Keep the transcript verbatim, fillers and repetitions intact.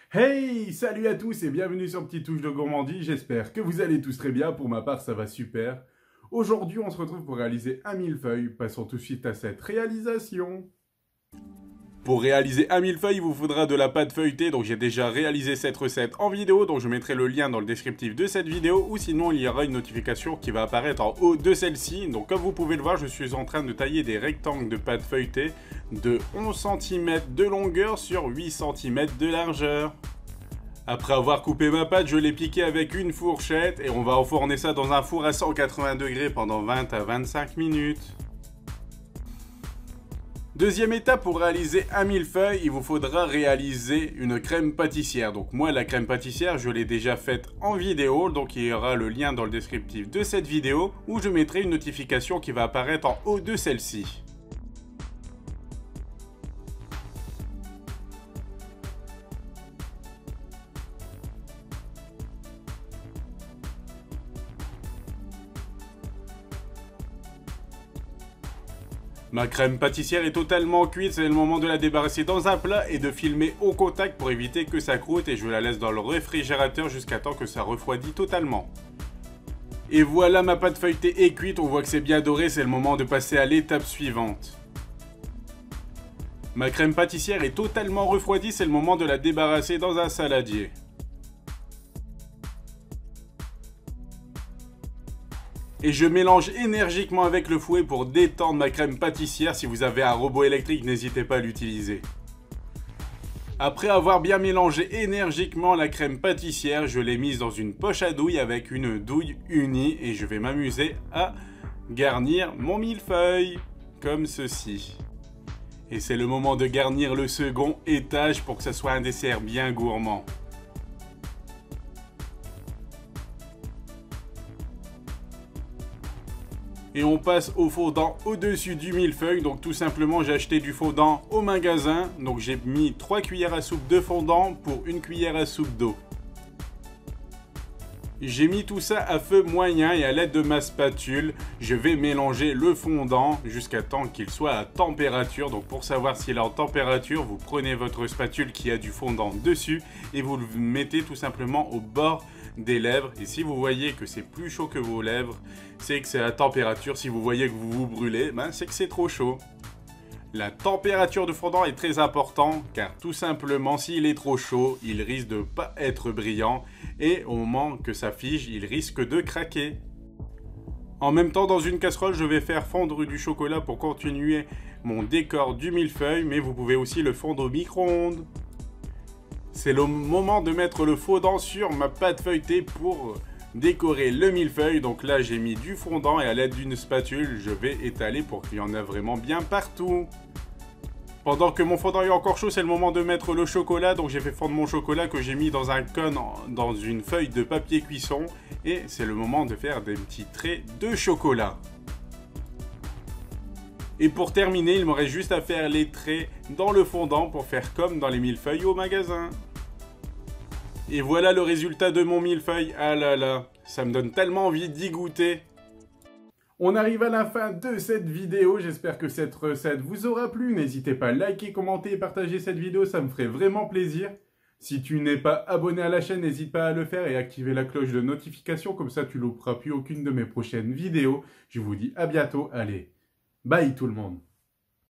Hey, salut à tous et bienvenue sur Petite Touche de Gourmandise, j'espère que vous allez tous très bien, pour ma part ça va super. Aujourd'hui on se retrouve pour réaliser un millefeuille, passons tout de suite à cette réalisation. Pour réaliser un millefeuille, il vous faudra de la pâte feuilletée, donc j'ai déjà réalisé cette recette en vidéo, donc je mettrai le lien dans le descriptif de cette vidéo, ou sinon il y aura une notification qui va apparaître en haut de celle-ci. Donc comme vous pouvez le voir, je suis en train de tailler des rectangles de pâte feuilletée de onze centimètres de longueur sur huit centimètres de largeur. Après avoir coupé ma pâte, je l'ai piquée avec une fourchette et on va enfourner ça dans un four à cent quatre-vingts degrés pendant vingt à vingt-cinq minutes. Deuxième étape, pour réaliser un millefeuille, il vous faudra réaliser une crème pâtissière. Donc moi, la crème pâtissière, je l'ai déjà faite en vidéo, donc il y aura le lien dans le descriptif de cette vidéo où je mettrai une notification qui va apparaître en haut de celle-ci. Ma crème pâtissière est totalement cuite, c'est le moment de la débarrasser dans un plat et de filmer au contact pour éviter que ça croûte, et je la laisse dans le réfrigérateur jusqu'à temps que ça refroidit totalement. Et voilà, ma pâte feuilletée est cuite, on voit que c'est bien doré, c'est le moment de passer à l'étape suivante. Ma crème pâtissière est totalement refroidie, c'est le moment de la débarrasser dans un saladier. Et je mélange énergiquement avec le fouet pour détendre ma crème pâtissière. Si vous avez un robot électrique, n'hésitez pas à l'utiliser. Après avoir bien mélangé énergiquement la crème pâtissière, je l'ai mise dans une poche à douille avec une douille unie et je vais m'amuser à garnir mon millefeuille comme ceci. Et c'est le moment de garnir le second étage pour que ce soit un dessert bien gourmand. Et on passe au fondant au-dessus du millefeuille. Donc tout simplement, j'ai acheté du fondant au magasin. Donc j'ai mis trois cuillères à soupe de fondant pour une cuillère à soupe d'eau. J'ai mis tout ça à feu moyen et à l'aide de ma spatule, je vais mélanger le fondant jusqu'à temps qu'il soit à température. Donc pour savoir s'il est en température, vous prenez votre spatule qui a du fondant dessus et vous le mettez tout simplement au bord des lèvres. Et si vous voyez que c'est plus chaud que vos lèvres, c'est que c'est la température. Si vous voyez que vous vous brûlez, ben c'est que c'est trop chaud. La température de fondant est très importante car tout simplement s'il est trop chaud, il risque de ne pas être brillant et au moment que ça fige, il risque de craquer. En même temps, dans une casserole, je vais faire fondre du chocolat pour continuer mon décor du millefeuille, mais vous pouvez aussi le fondre au micro-ondes. C'est le moment de mettre le fondant sur ma pâte feuilletée pour décorer le millefeuille. Donc là, j'ai mis du fondant et à l'aide d'une spatule, je vais étaler pour qu'il y en ait vraiment bien partout. Pendant que mon fondant est encore chaud, c'est le moment de mettre le chocolat. Donc j'ai fait fondre mon chocolat que j'ai mis dans un cône, dans une feuille de papier cuisson. Et c'est le moment de faire des petits traits de chocolat. Et pour terminer, il me reste juste à faire les traits dans le fondant pour faire comme dans les millefeuilles au magasin. Et voilà le résultat de mon millefeuille. Ah là là, ça me donne tellement envie d'y goûter. On arrive à la fin de cette vidéo, j'espère que cette recette vous aura plu. N'hésitez pas à liker, commenter et partager cette vidéo, ça me ferait vraiment plaisir. Si tu n'es pas abonné à la chaîne, n'hésite pas à le faire et activer la cloche de notification, comme ça tu ne louperas plus aucune de mes prochaines vidéos. Je vous dis à bientôt, allez, bye tout le monde.